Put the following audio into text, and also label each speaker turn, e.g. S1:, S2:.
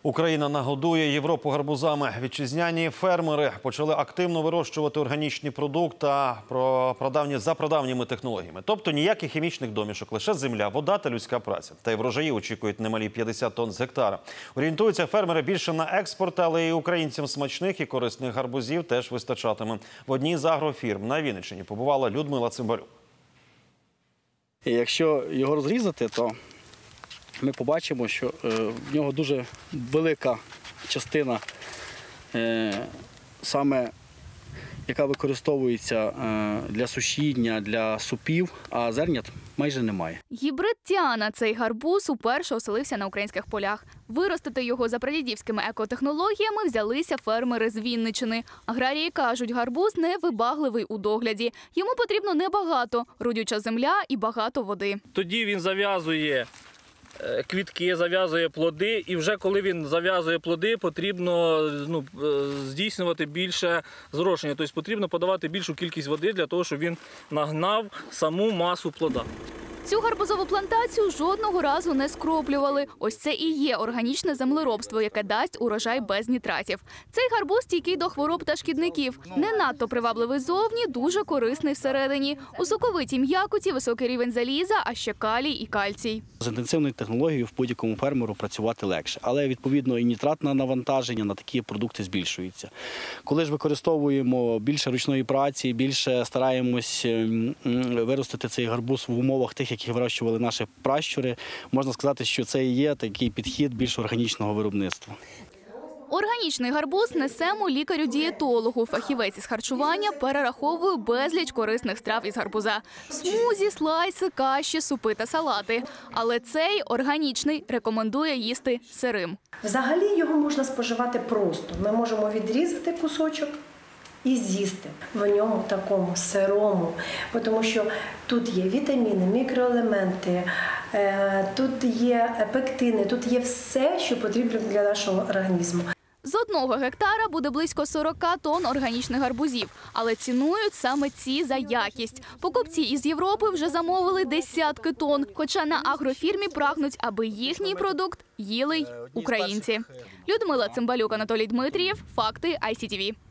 S1: Україна нагодує Європу гарбузами. Вітчизняні фермери почали активно вирощувати органічні продукти за прадавніми технологіями. Тобто ніяких хімічних домішок, лише земля, вода та людська праця. Та й врожаї очікують немалі 50 тонн з гектара. Орієнтуються фермери більше на експорт, але і українцям смачних і корисних гарбузів теж вистачатиме. В одній з агрофірм на Вінниччині побувала Людмила Цимбалюк.
S2: Якщо його розрізати, то ми побачимо, що в нього дуже велика частина, саме яка використовується для сушіння, для супів, а зернят майже немає.
S3: Гібрид Тіана – цей гарбуз уперше оселився на українських полях. Виростити його за прадідівськими екотехнологіями взялися фермери з Вінниччини. Аграрії кажуть, гарбуз невибагливий у догляді. Йому потрібно небагато – родюча земля і багато води.
S4: Тоді він зав'язує квітки, зав'язує плоди, і вже коли він зав'язує плоди, потрібно здійснювати більше зрошення. Тобто потрібно подавати більшу кількість води для того, щоб він нагнав саму масу плода.
S3: Цю гарбузову плантацію жодного разу не скроплювали. Ось це і є органічне землеробство, яке дасть урожай без нітратів. Цей гарбуз стійкий до хвороб та шкідників. Не надто привабливий зовні, дуже корисний всередині. У соковитій м'якоті високий рівень заліза, а ще калій і кальцій.
S2: З інтенсивною технологією в будь-якому фермеру працювати легше, але відповідно і нітратне навантаження на такі продукти збільшується. Коли ж використовуємо більше ручної праці, більше стараємось виростити цей гарбуз в умовах тих, які вирощували наші пращури, можна сказати, що це і є такий підхід більш органічного виробництва.
S3: Органічний гарбуз несемо лікарю-дієтологу. Фахівець із харчування перераховує безліч корисних страв із гарбуза. Смузі, слайси, каші, супи та салати. Але цей органічний рекомендує їсти сирим.
S5: Взагалі його можна споживати просто. Ми можемо відрізати кусочок і з'їсти в ньому такому сирому, тому що тут є вітаміни, мікроелементи, тут є пектини, тут є все, що потрібно для нашого організму.
S3: З 1 гектара буде близько 40 тонн органічних гарбузів, але цінують саме ці за якість. Покупці із Європи вже замовили десятки тонн, хоча на агрофірмі прагнуть, аби їхній продукт їли й українці. Людмила Цимбалюк, Анатолій Дмитрієв. Факти ICTV.